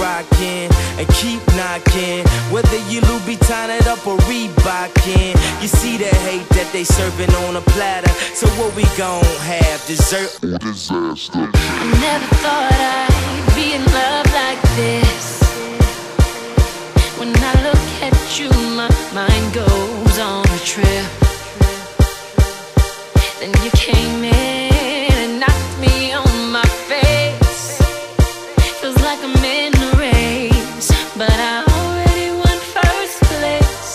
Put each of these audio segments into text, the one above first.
rockin' and keep knocking. Whether you Louboutin it up or Reebokin, you see the hate that they serving on a platter. So what we gon' have, dessert or disaster? I never thought I'd be in love like this. When I look at you, my mind goes on a trip. Then you came in and knocked me on my face. Feels like I'm in a race, but I already won first place.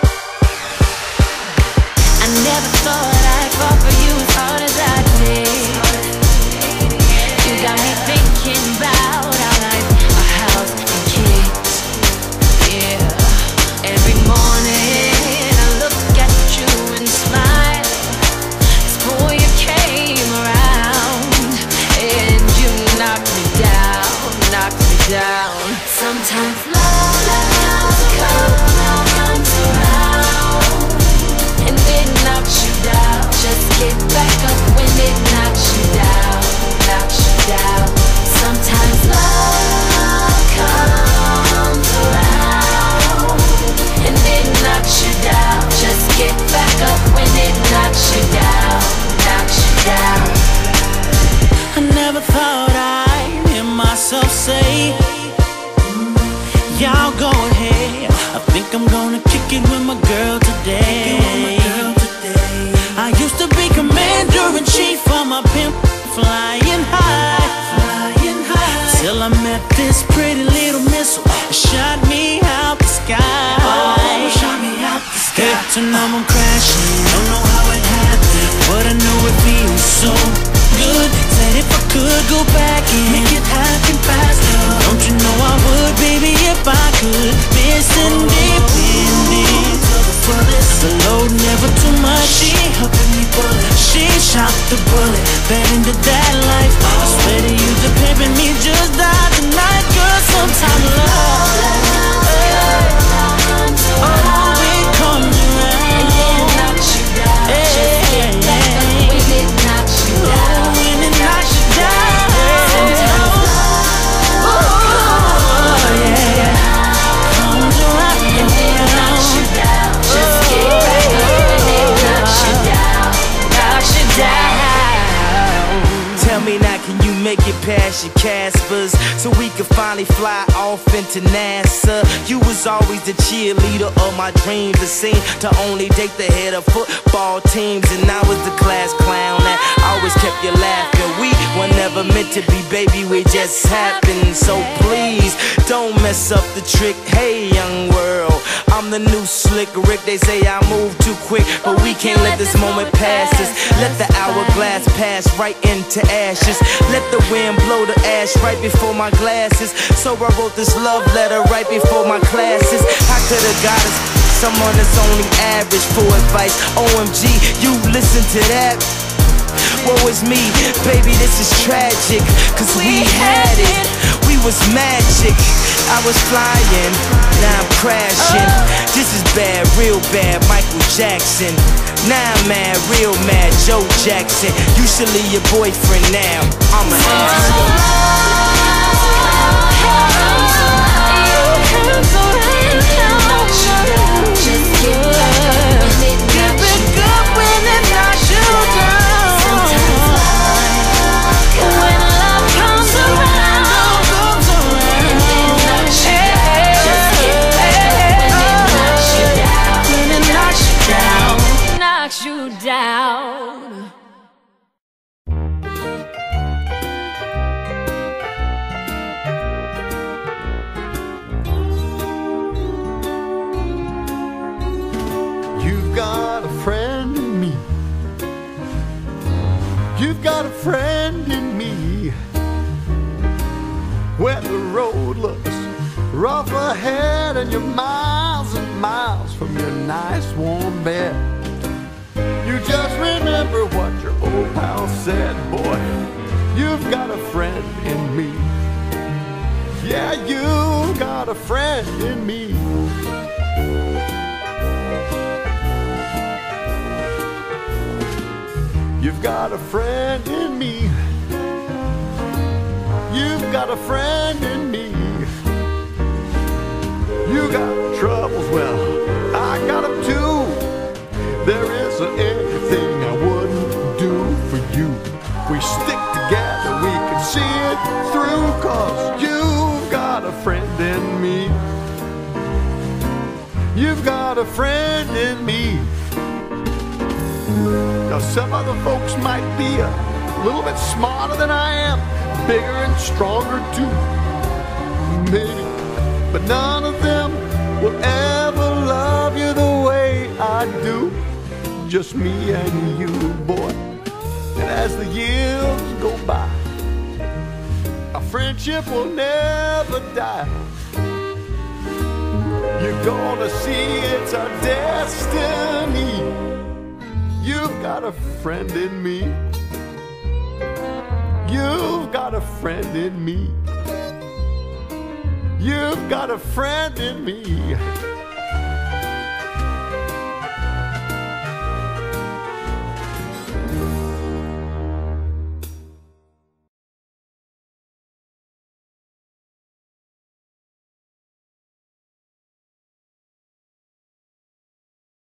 I never thought I'd fall for you as hard as I did. You got me thinking about our life, our house and kids. Yeah, every morning I look at you and smile. Before you came around, and you knocked me down, knocked me down. Sometimes love comes around, and it knocks you down. Just get back up when it knocks you down, knocks you down. Sometimes love comes around, and it knocks you down. Just get back up when it knocks you down, knocks you down. I never thought I'd hear myself say, y'all go ahead, I think I'm gonna kick it with my girl today. I used to be commander-in-chief for my pimp, flying high, till I met this pretty little missile, shot me out the sky. Shot me out the sky. Head to numb, I'm crashing, don't know how it happened, but I know it feels so good. Said if I could go back and make it happen faster, don't you know I would, baby, if I could. Miss independent, the load never too much. She helping me bullet, she shot the bullet, fed into that life. I swear to you, the pimpin' me just died tonight. Girl, sometimes love, oh, it comes around, And it knocks you down. Just get back up when it knocks you down. when it knocks you down. Sometimes Oh, yeah, comes around. and it knocks you down. Just get back up when it knocks you down, knocks you down. Tell me now, can you make it past your Caspers so we can finally fly off into NASA? You was always the cheerleader of my dreams. It seemed to only date the head of football teams, and I was the class clown that always kept you laughing. We were never meant to be, baby, we just happened. So please don't mess up the trick. Hey, young world, I'm the new slick Rick. They say I move too quick, but we can't let this moment pass us. Let the hourglass pass right into ashes. Let the wind blow the ash right before my glasses. So I wrote this love letter right before my classes. I could've got us someone that's only average for advice. OMG, you listen to that? Woe is me, baby, this is tragic, cause we had it, we was magic. I was flying, now I'm crashing. This is bad, real bad, Michael Jackson. Now I'm mad, real mad, Joe Jackson. You should leave your boyfriend now, I'm a Just get back up when it knocks you down. When love comes around, and it knocks you down. Just get back up when it knocks you down. When it knocks you down, knocks you down. You've got a friend in me. You've got a friend in me. When the road looks rough ahead and you're miles and miles from your nice warm bed, you just remember what your old pal said. Boy, you've got a friend in me. Yeah, you've got a friend in me. You've got a friend in me. You've got a friend in me. You got troubles, well, I got them too. There isn't anything I wouldn't do for you. We stick together, we can see it through, 'cause you've got a friend in me. You've got a friend in me. Now some other folks might be a little bit smarter than I am, bigger and stronger too, maybe, but none of them will ever love you the way I do. Just me and you, boy. And as the years go by, our friendship will never die. You're gonna see it's our destiny. You've got a friend in me. You've got a friend in me. You've got a friend in me.